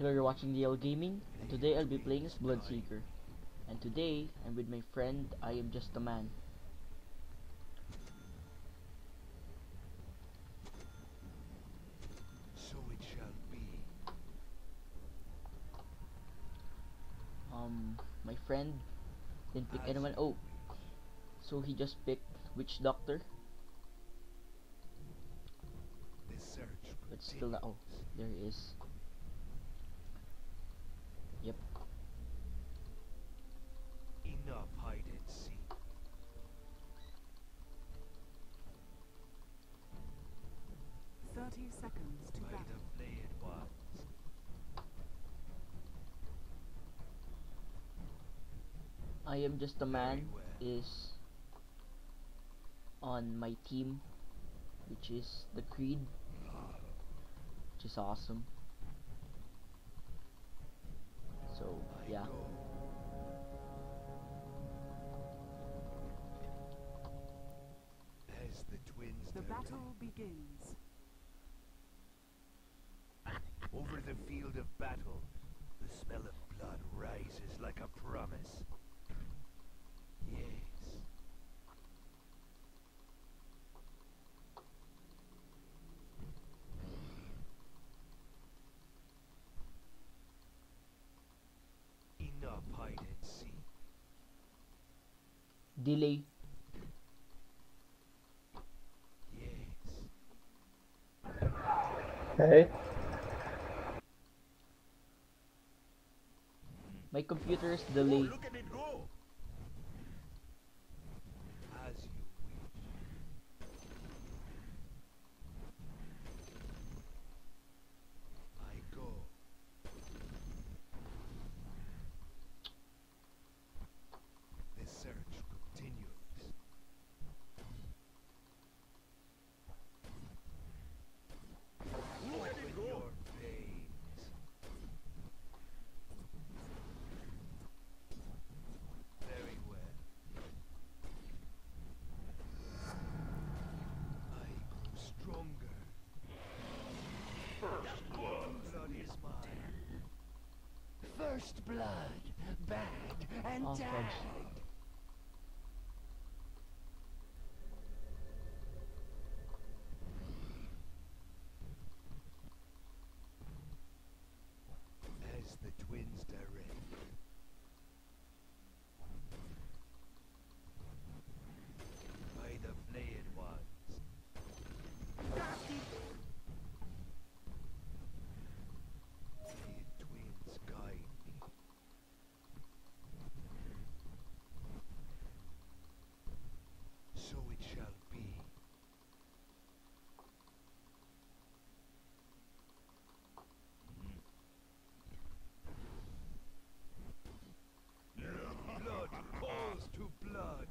Hello, you're watching DL Gaming, and today I'll be playing as Bloodseeker. And today, I'm with my friend, I am just a man. So it shall be. My friend didn't pick anyone. Oh, so he just picked Witch Doctor, The search but still not. Oh, there he is. Yep. enough hide and seek. 30 seconds to By battle. the flayed ones. I am just a man Very well. is on my team, which is the Creed, which is awesome. So I yeah. go. As the twins The direct. battle begins. Over the field of battle, the smell of blood rises like a promise. Yes. Enough hide and seek. Delay. Yes. Hey, My computer is Oh, delayed. look at it go! As you wish. I go. The search continues. Open your veins. Very well. I grow stronger. Blood is mine. First blood, bad and Oh, tagged. fudge. As the twins direct. By the flayed ones. Flayed twins guide me. So it shall be. Blood calls to blood.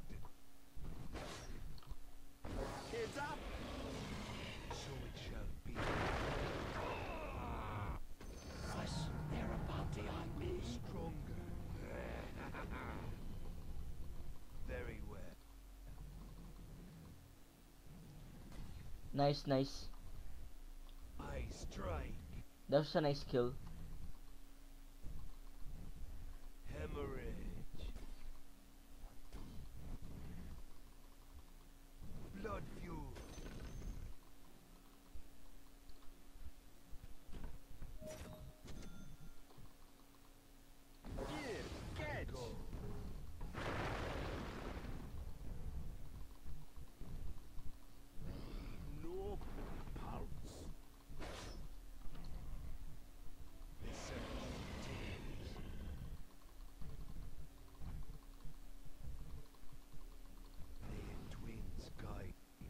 Heads up. So it shall be. Thus, they're a bounty on me. Stronger. Very well. Nice, nice. I strike. That was a nice kill. Hemorrhage. Blood fuel. Here, catch. Go. No pounce. The search continues. The twins guide me.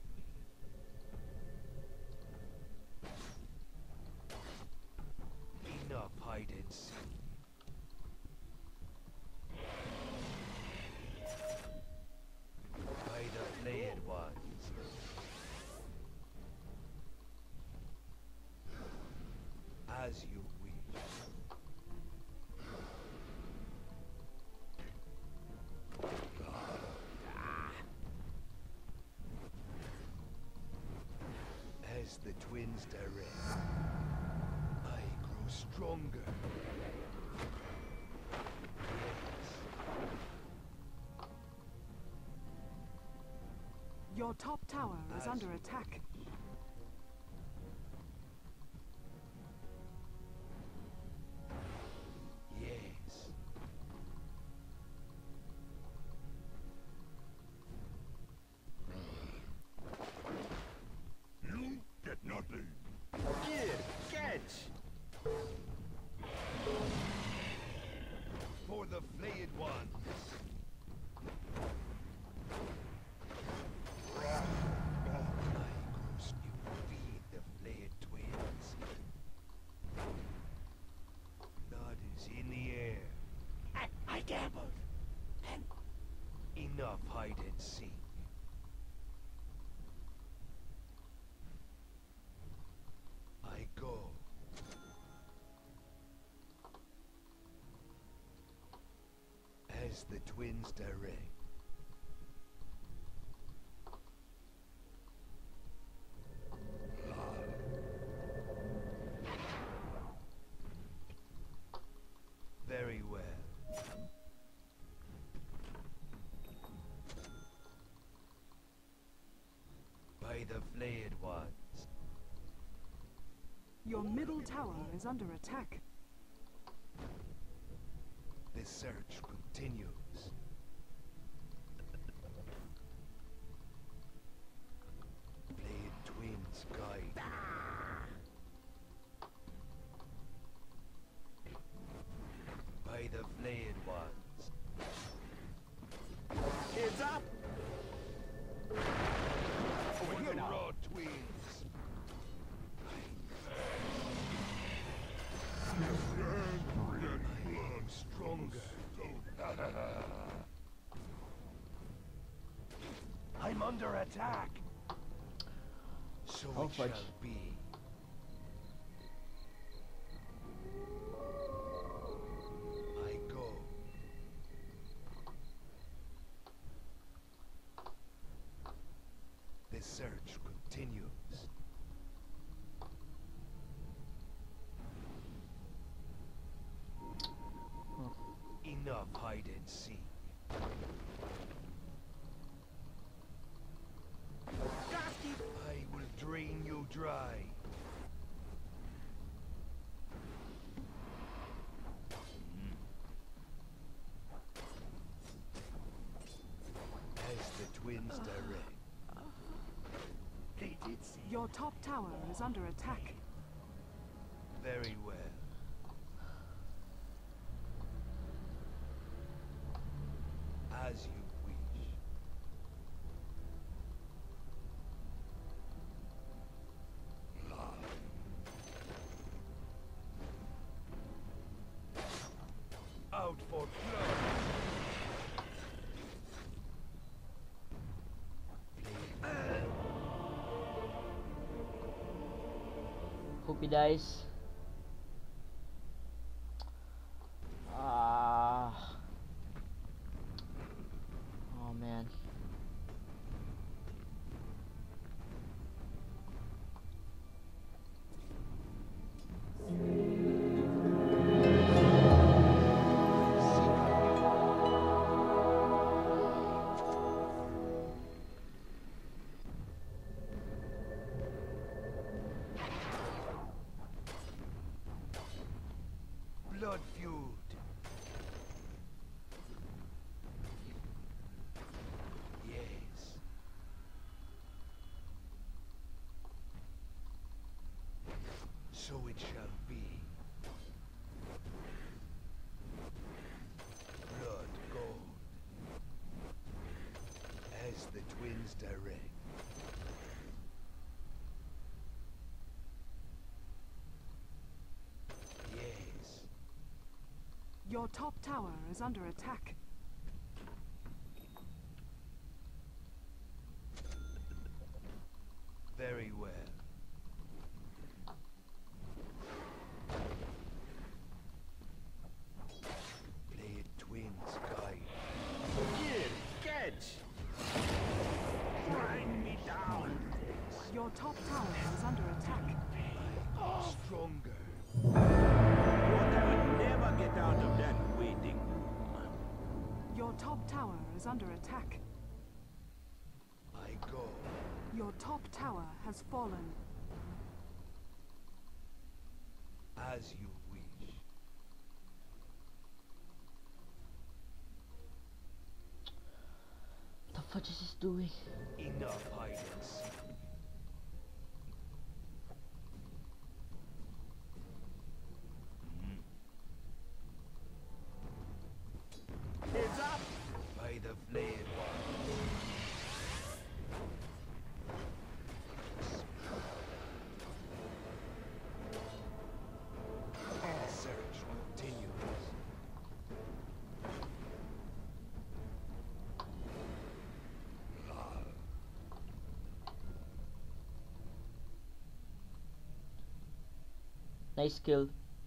Enough hide and seek. By the flayed ones. As you wish. As the twins direct, I grow stronger. Your top tower is under attack. Yes. You get nothing. Here, catch! For the flayed ones. Tigers, you feed the flayed twins. Blood is in the air. I gambled. And Enough hide and seek. I go. As the twins direct. Very well. By the flayed ones. Your middle tower is under attack. The search continues. Flayed twins guide. By the flayed ones. heads up! For the raw twins. I am stronger. I'm under attack. So Oh, it fudge. shall be. I go. The search continues. Enough hide and seek. I will drain you dry. As the twins direct. They did see. Your top tower is under attack. Very well. As you wish. Out for blood. Hope he dies. Oh man. Blood feud. Yes. So it shall be. Blood gold. As the twins direct. Yes. Your top tower is under attack. Very well. Play it twins, guide. Here, catch! Grind me down. Your top tower is under attack. Stronger. Water would never get out of that waiting room. Your top tower is under attack. I go. Your top tower has fallen. As you wish. The fudge is this doing? Enough hide and seek. Heads up! By the flayed one. The search continues. Nice kill.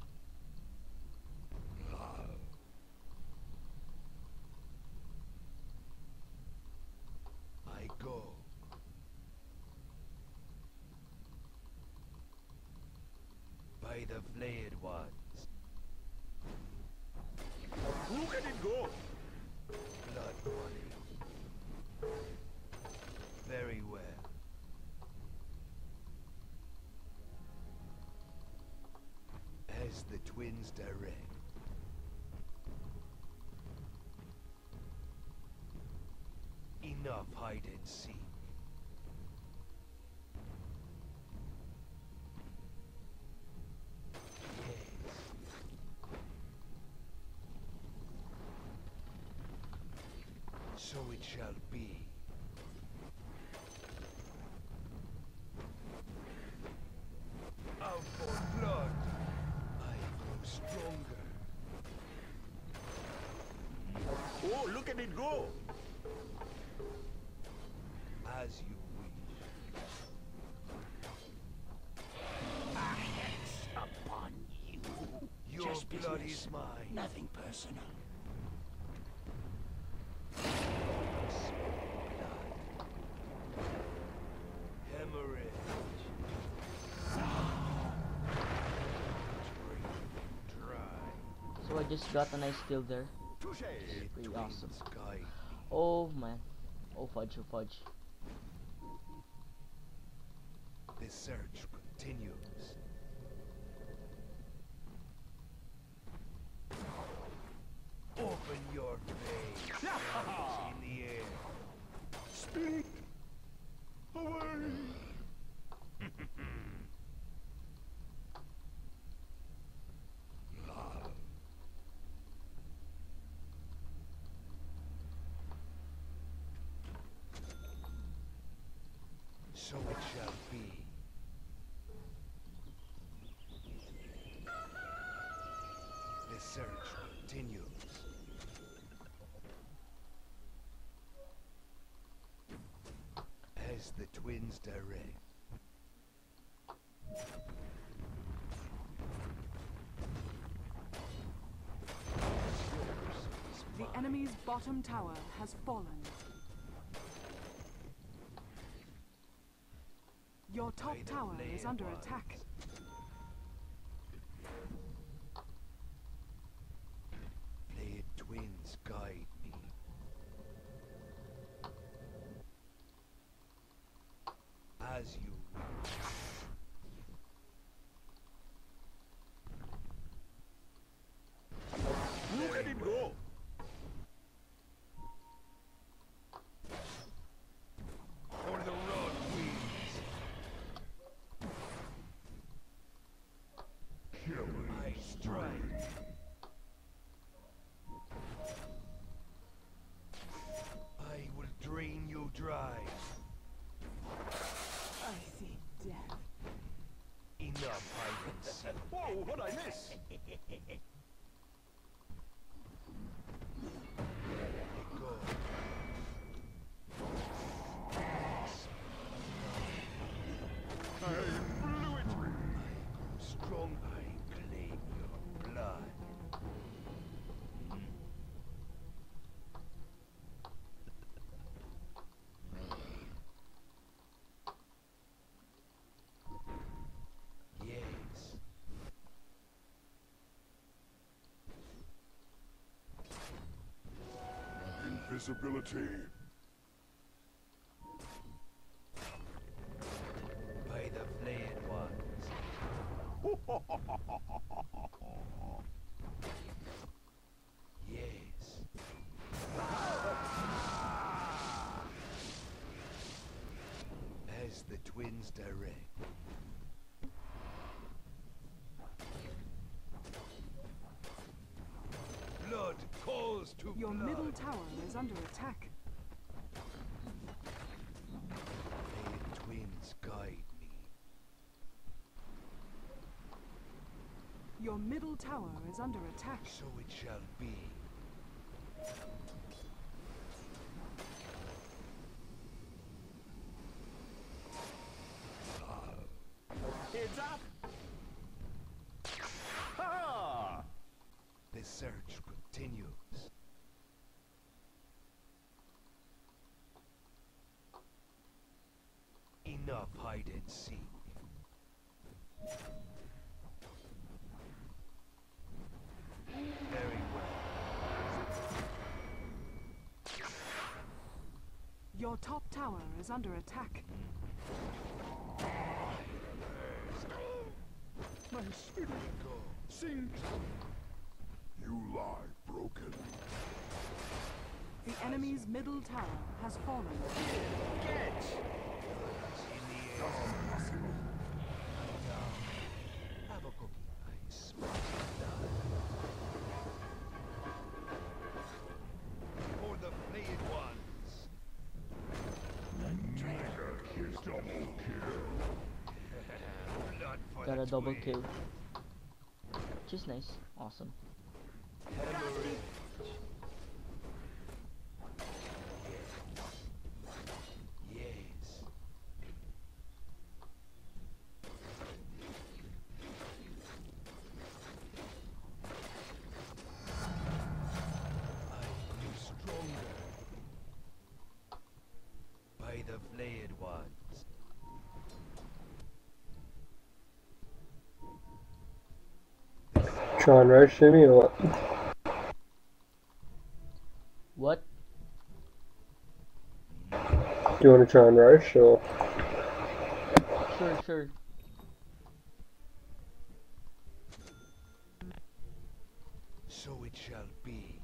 I go. By the flayed ones. Look at it go! Blood money. Very well. As the twins direct. Enough hide and seek. So it shall be. Out for blood, I grow stronger. Oh, look at it go! As you wish. A hex upon you. Your Just blood business. is mine. Nothing personal. Hemorrhage. Drink dry. So I just got a nice kill there. Touche! Pretty Twins awesome. guide me. Oh man. Oh fudge, oh fudge. The search continues. Open your face. Arms in the air. Speak! Away! So it shall be. The search continues. As the twins direct. The enemy's bottom tower has fallen. Your top By the tower is flayed under ones. attack. Flayed twins guide me. As you wish. Look at it go! For the road wins. I strike. I will drain you dry. I see death. Enough hide and seek. Whoa, what'd I miss? I go. I blew it! Strong, I claim your blood. Yes. Invisibility. Yes. As the twins direct. Blood calls to Your blood. middle tower is under attack. May the twins guide me. Your middle tower is under attack. So it shall be. Heads up! Ha! The search continues. Enough hide and seek. Very well. Your top tower is under attack. My spirit sings. You lie broken. The enemy's middle tower has fallen. Catch! In the air. Have a cookie. I smell blood. For the flayed ones. Blood for Got the a double twins. kill. Which is nice. Awesome. Hemorrhage. Yes. I grew stronger by the flayed ones. Try and rush to me or what? What? Do you want to try and rush or? Sure, sure. So it shall be.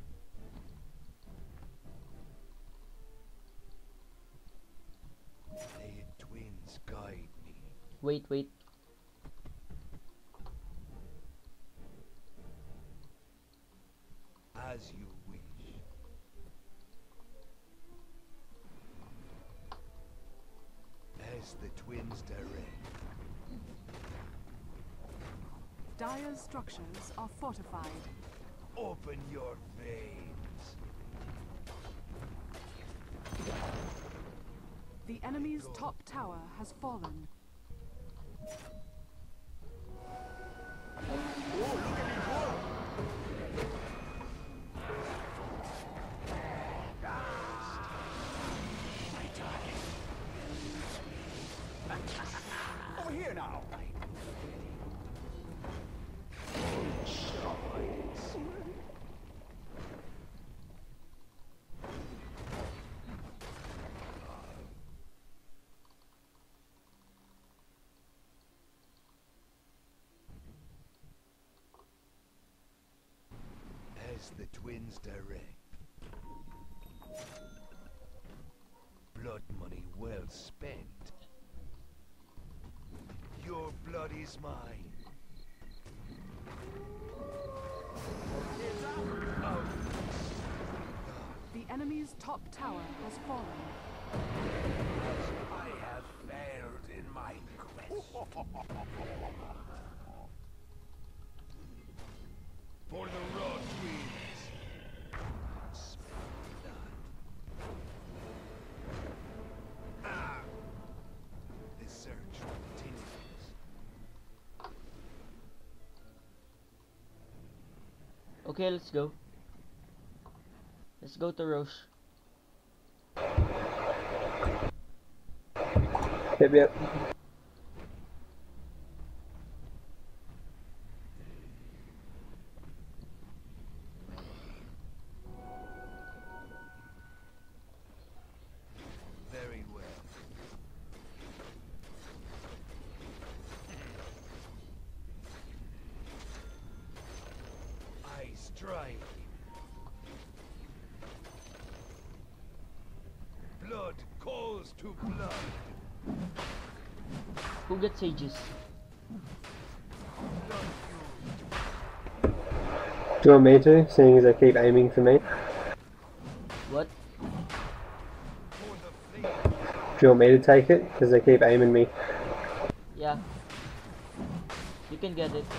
Flayed twins guide me. Wait, wait. As you wish. As the twins direct. Dire's structures are fortified. Open your veins. The enemy's top tower has fallen. Over here now! As the twins direct. Blood money well spent. Your blood is mine. Heads up! The enemy's top tower has fallen. I have failed in my quest. For the raw twins. Smell blood. Ah! The search continues. Okay, let's go. Let's go to Roche. Yep, yep. Very well. strike. Blood calls to blood. Who gets sages? Blood Do you want me to, seeing as they keep aiming for me? What? for the flame. Do you want me to take it? Because they keep aiming me. Yeah. You can get it.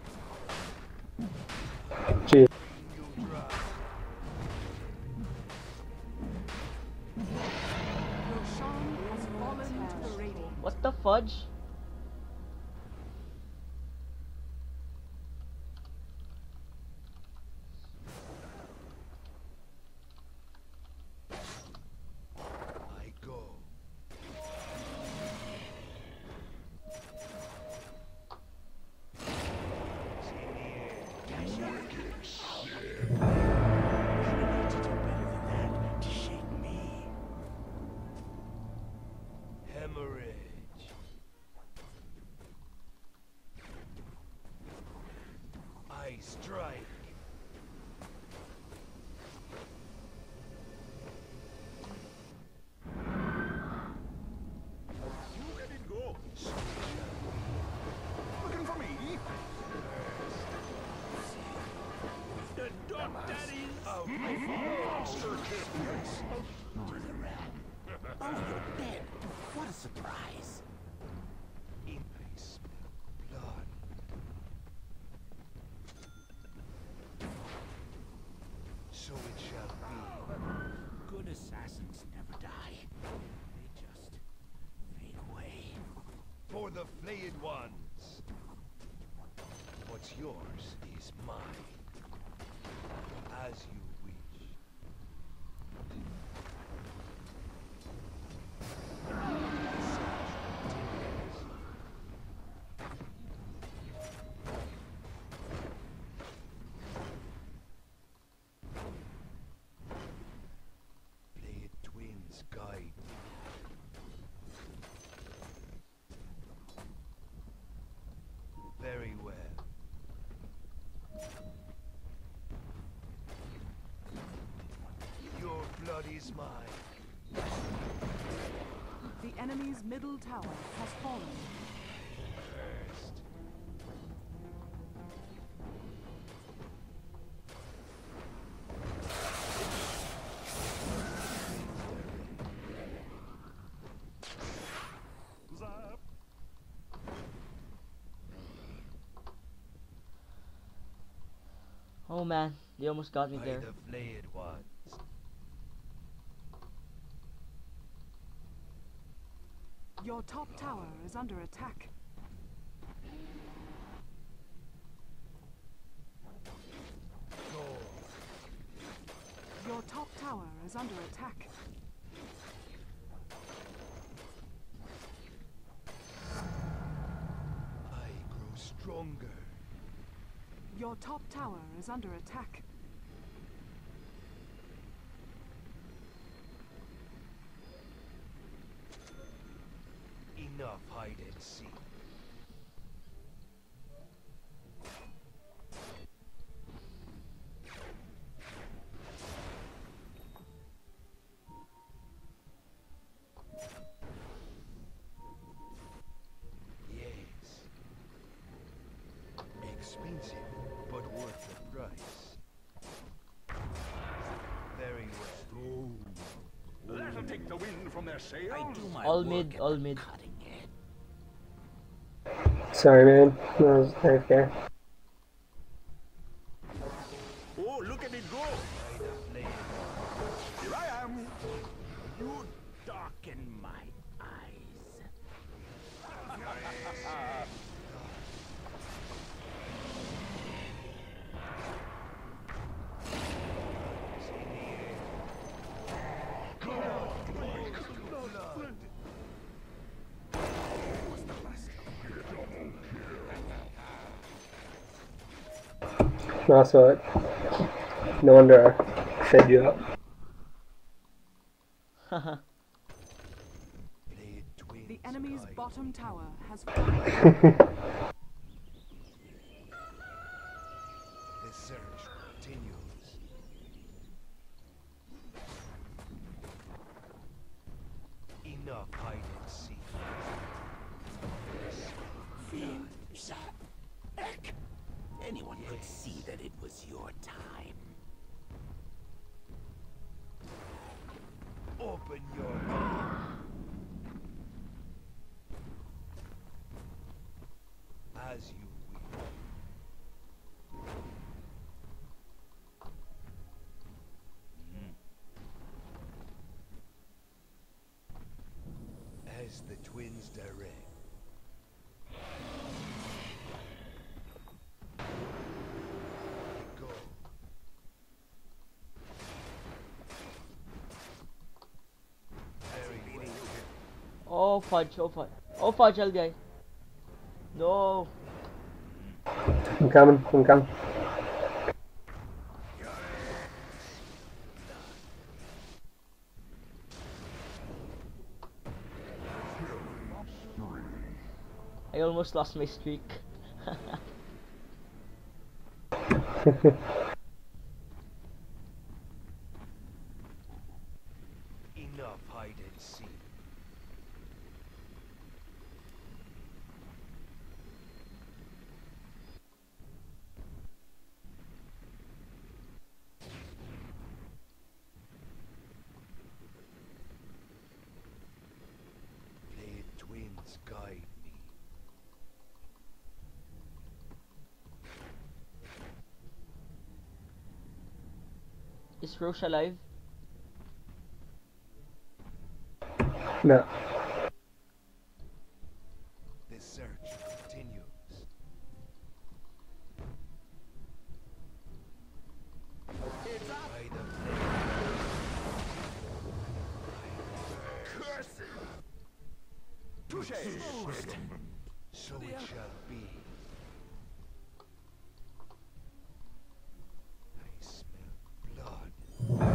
Cheers. You dry. Roshan has fallen to the radiant. What the fudge? I go. Hemorrhage. I strike. You let it go. So shall we. Looking for me? The dog daddies. Out Monster kiss. Oh, you're dead. What a surprise. in I smell blood. So it shall be. Good assassins never die. They just fade away. For the flayed ones. What's yours is mine. As you wish. Flayed twins guide me. Very well. Your blood is mine. The enemy's middle tower has fallen. First. Zap. Oh man, they almost got me By there. the flayed ones. Your top tower is under attack. Go. Your top tower is under attack. I grow stronger. Your top tower is under attack. Enough hide and seek. Yes. Expensive, but worth the price. Very well. That'll take the wind from their sails. I do my All work mid, at all the mid. cutting edge. Sorry, man. I was AFK. Oh, look at it go. By the flame. Here I am. You darken my eyes. Blood. Nice work. No wonder I fed you up. Haha. Flayed twins The enemy's guide bottom me. tower has fallen. The search continues. anyone could see that it was your time. Open your mouth. As you will. As the twins direct. Go. Very well. Oh fudge, oh fudge. Oh fudge, guy. No. I'm coming, I'm coming. I almost lost my streak. Enough hide and seek. Blade twins guide me. Is Roche alive? No. The search continues. By the so it shall be. I smell blood.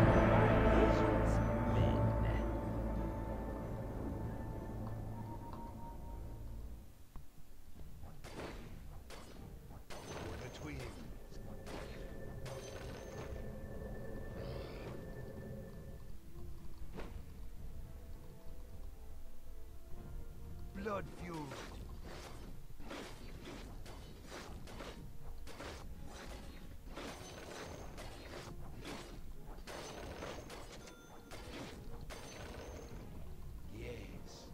For the twins. Blood fuel. Yes.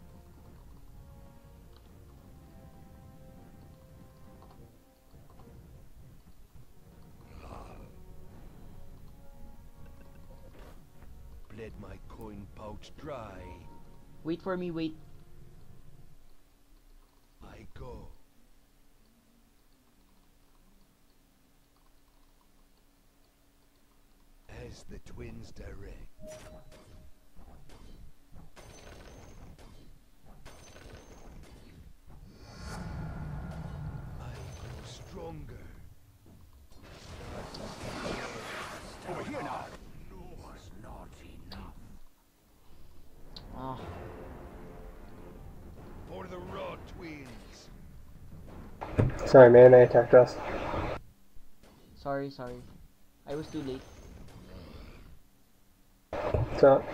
Bled my coin pouch dry. Wait for me, wait. I go. As the twins direct. I grow stronger. Over here now. Was not enough. Ah, For the raw twins. Sorry man, they attacked us. sorry, sorry. I was too late. So,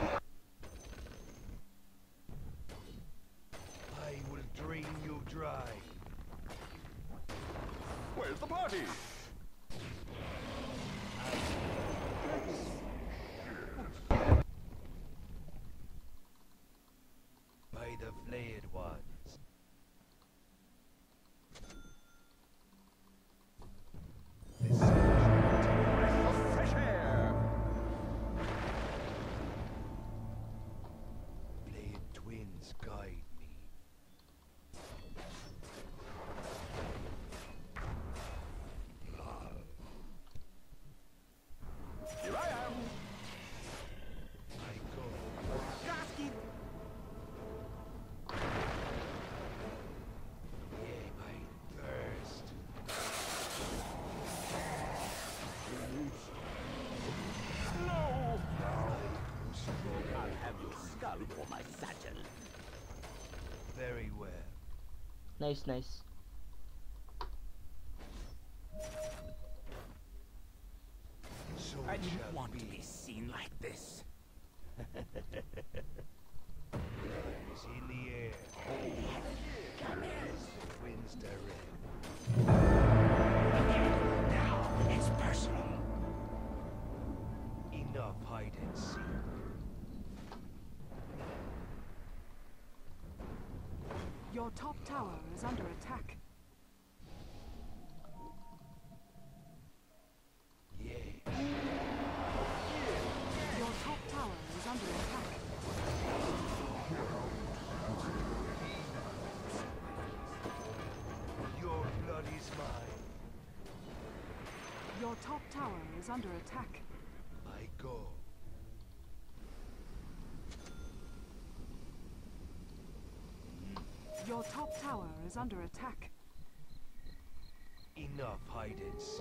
I will drain you dry. Where's the party? By the flayed ones. The search Breath of fresh air. Blade twins guide me. Here I am. I go. Gasky. Yea, I thirst. No. I strong. I'll have your skull for my satchel. Very well. Nice, nice. So I it didn't shall want be. to be seen like this. Is in the air. As the twins direct. tower is under attack. Yeah. Your top tower is under attack. Your blood is mine. Your top tower is under attack. I go. Your top tower is under attack. Enough hide and seek.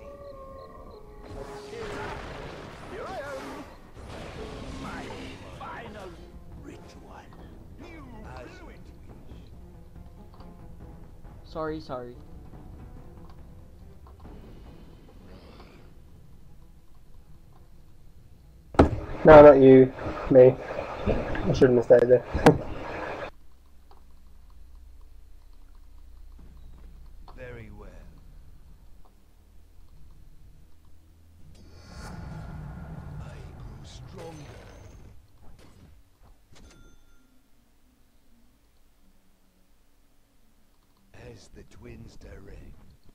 Here I am. My final ritual. You As blew you it. wish. Sorry, sorry. No, not you. Me. I shouldn't have stayed there. Very well. I grew stronger. As the twins direct.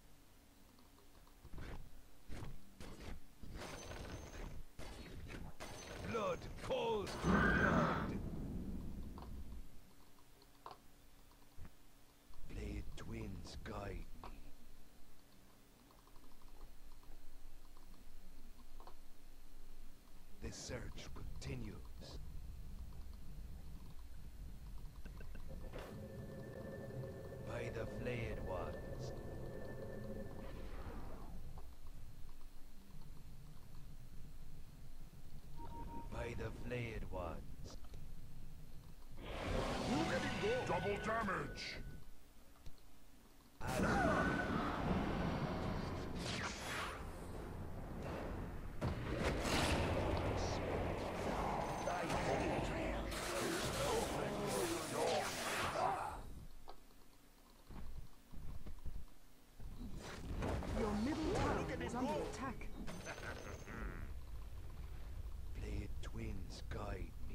Blood calls to blood. Blade twins guide me. The search continues. By the flayed ones. By the flayed ones. Double damage. Your middle tower is under attack. Flayed twins guide me.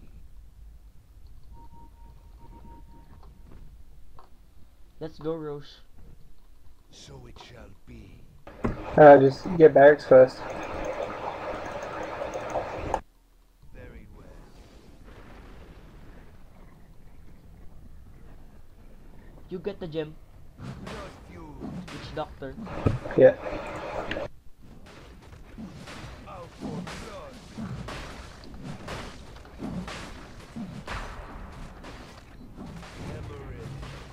Let's go, Roche. So it shall be. Just get barracks first. Very well. You get the gem. Blood feud. Witch Doctor. Yeah. Out for blood. Hemorrhage.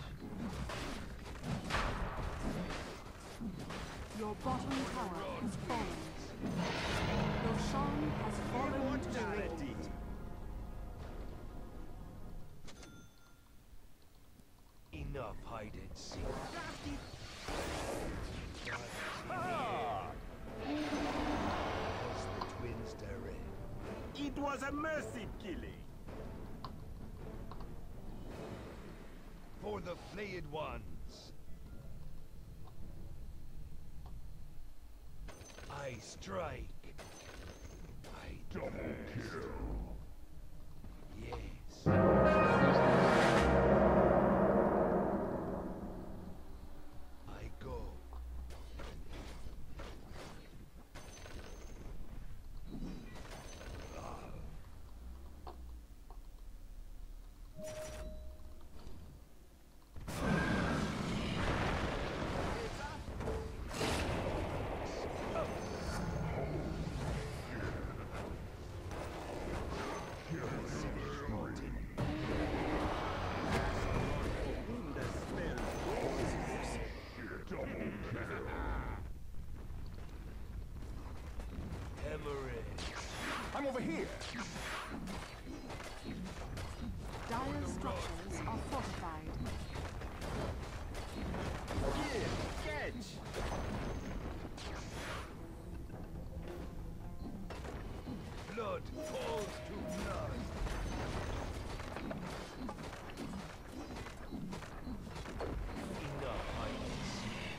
Your bottom tower has fallen. Roshan has fallen to Mortality. Enough hide and seek. Ah, As the twins direct. it was a mercy killing. For the flayed ones. I strike. I double kill. Yes. I go. Hemorrhage. I'm over here. dire structures are fortified. Here, catch. Blood calls to blood. Enough hide and seek.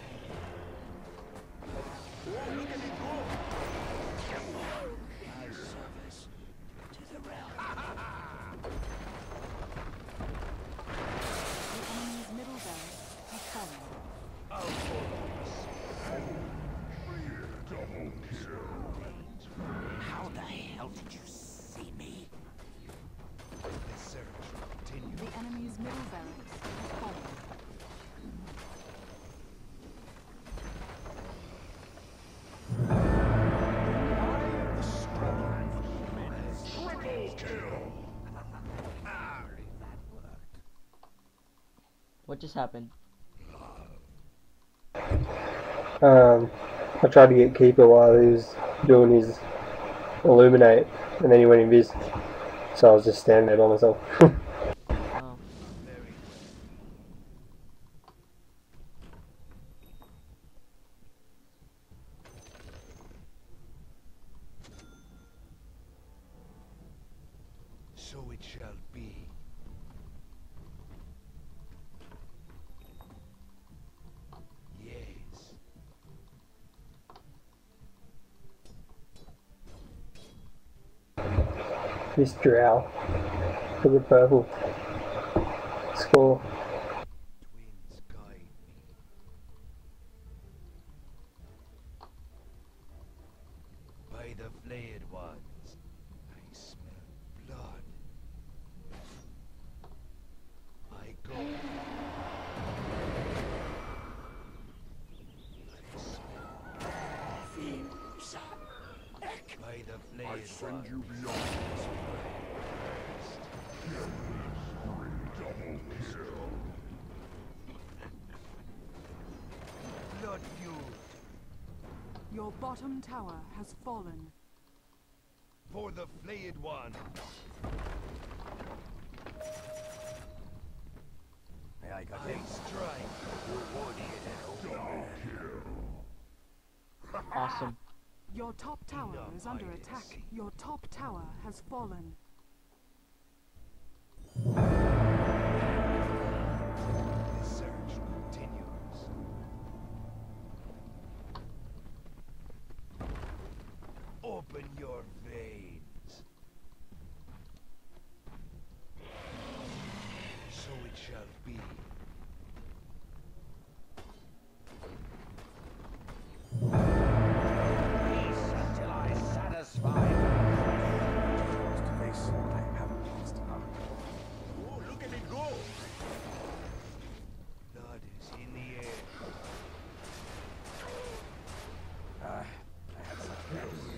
Oh, look at it go. My service to the realm. The enemy's middle barracks has hell did you see me? The search continues. The enemy's middle barracks has fallen. What just happened? I tried to get Keeper while he was doing his Illuminate, and then he went invis. So I was just standing there by myself. Oh, Very well. So it shall be. Yes. This drow for the purple score. Twins guide me. By the flayed ones, I smell blood. I go. I smell Fiends. by the flayed ones. Send you beyond. Blood fueled Your bottom tower has fallen. for the flayed ones. I got I strike. awesome. Your top tower Enough is under hide and attack. seek. Your top tower has fallen. The search continues. Open your veins. So it shall be. peace until I satisfy face. I haven't lost enough. Oh, look at it go! Blood is in the air. I had some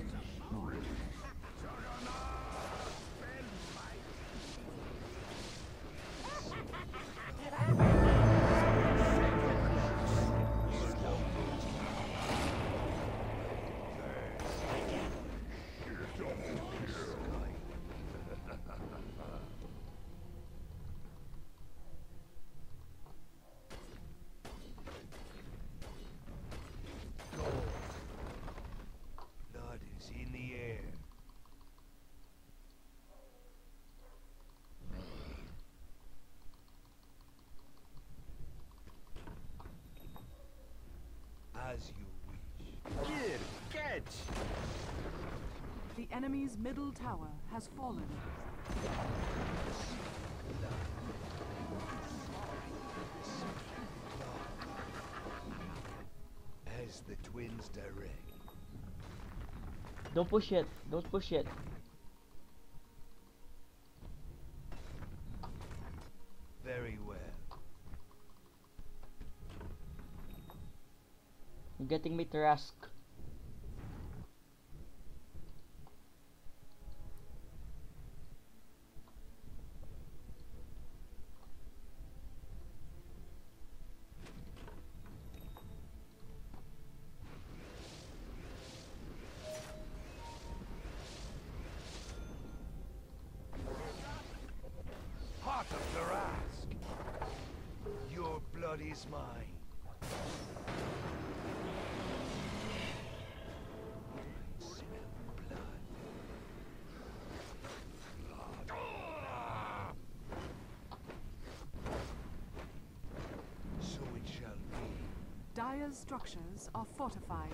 Blood is in the air. As you wish. Here, catch! The enemy's middle tower has fallen. As the twins direct. Don't push it. Don't push it. Very well. I'm getting my Tarask. Heart of Tarask. Your blood is mine. I smell blood. So it shall be. Dire's structures are fortified.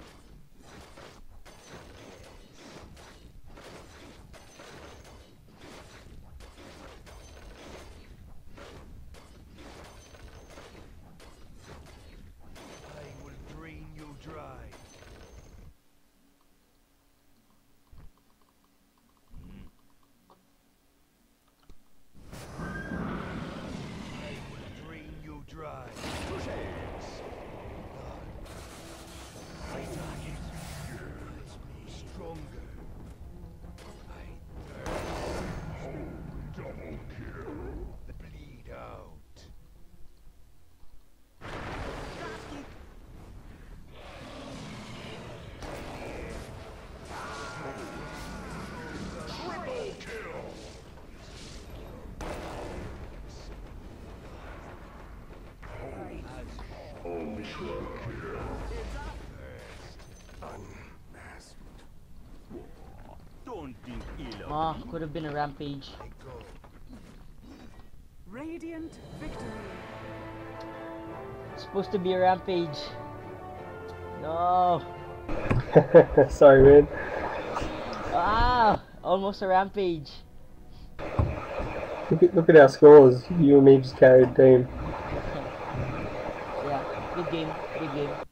I will drain you dry. Ah, could have been a rampage. Radiant victory. It's supposed to be a rampage. No. Sorry, man. Ah, almost a rampage. Look at our scores. You and me just carried the team. Yeah, good game, good game.